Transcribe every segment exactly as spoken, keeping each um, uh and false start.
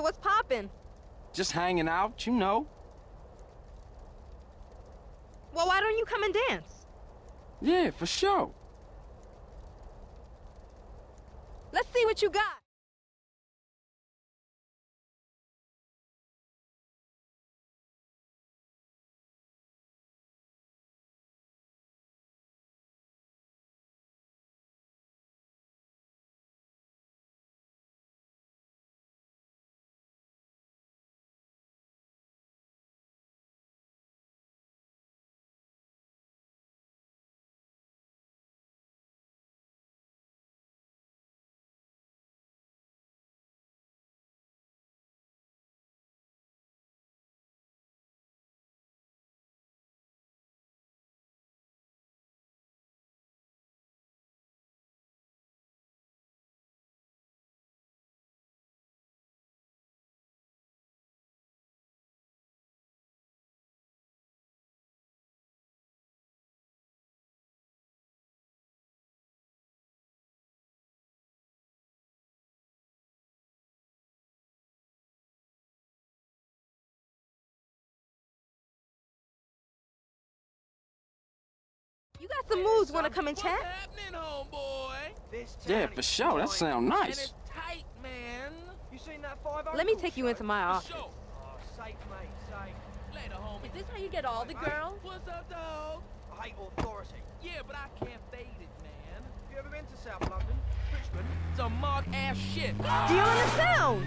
what's poppin'? Just hanging out, you know. Well, why don't you come and dance? Yeah, for sure. Let's see what you got. You got some moves, wanna come and chat? What's happening, homeboy? Yeah, for sure. That sound nice. And it's tight, man. You seen that five Let me take you into my For office. sure. Oh, safe, mate, safe. Later, homie. Is this how you get all the girls? What's up, dog? I hate authority. Yeah, but I can't fade it, man. Have you ever been to South London? Richmond? Some mark ass shit. Stealing the sound!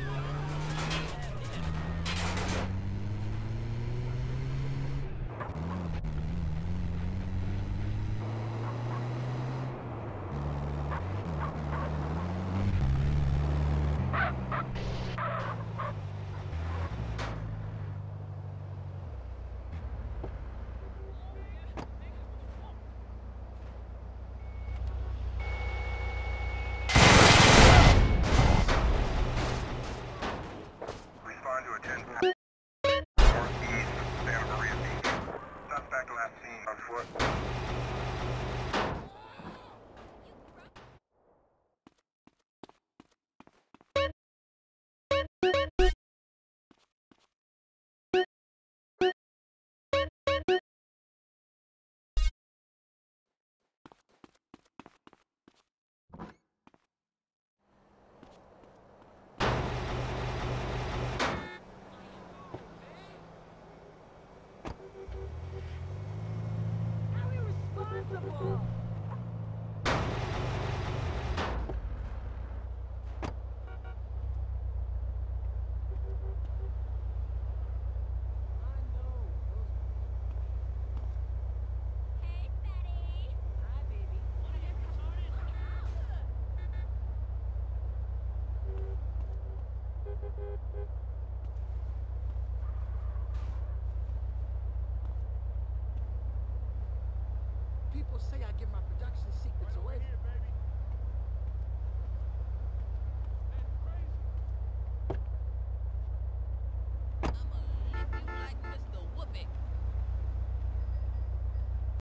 People say I give my production secrets away.